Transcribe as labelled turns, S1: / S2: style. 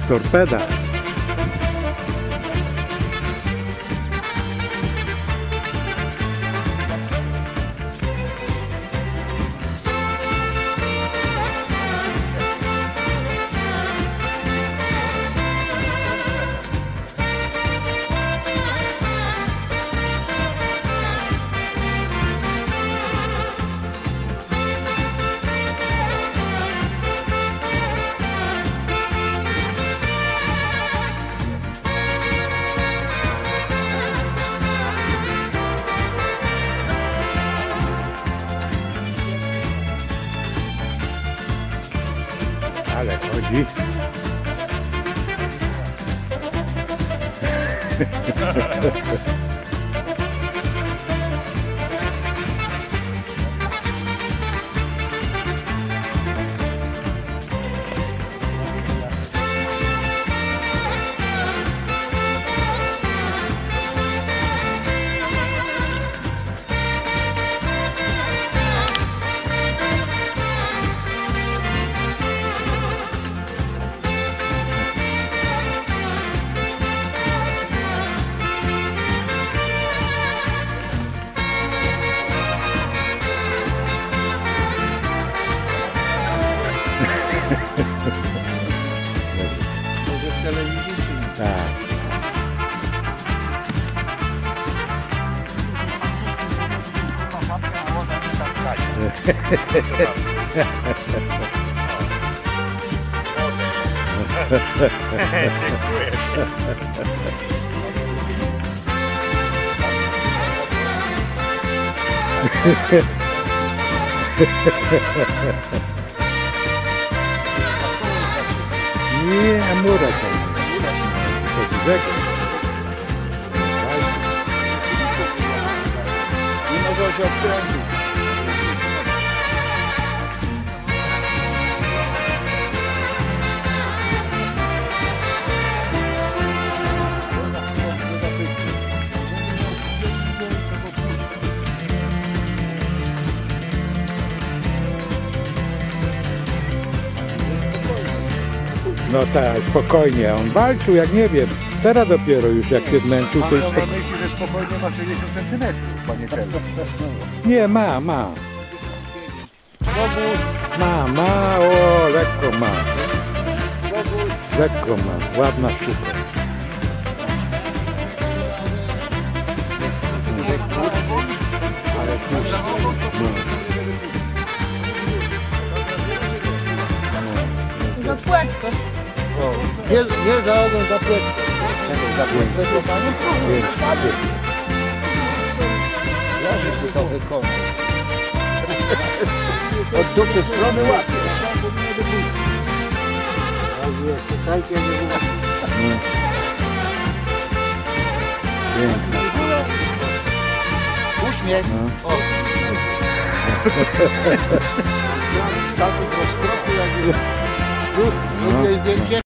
S1: Torpeda. Ale chodzi.
S2: Może w telewizji czy nie?
S1: Tak. Nie, Amura to dużego.
S2: Nie może się obkręcić.
S1: No tak, spokojnie. On walczył, jak nie wiem. Teraz dopiero już jak się zmęczył, to już...
S2: Pan myśli, że spokojnie ma 60 cm, panie Telu.
S1: Nie, ma. Ma, o, lekko ma. Lekko ma, ładna sztuka.
S2: Ale kurwa.
S3: Za płetko.
S2: Nie za ogon, za płetko. Za płetko panu? Ja żeś to wykonał. Od dupy strony łapie. Czekajcie, nie było.
S1: Piękna.
S2: Uśmiech.
S1: No.
S2: O. Stanął w rozkroku, jak już zdjęcie.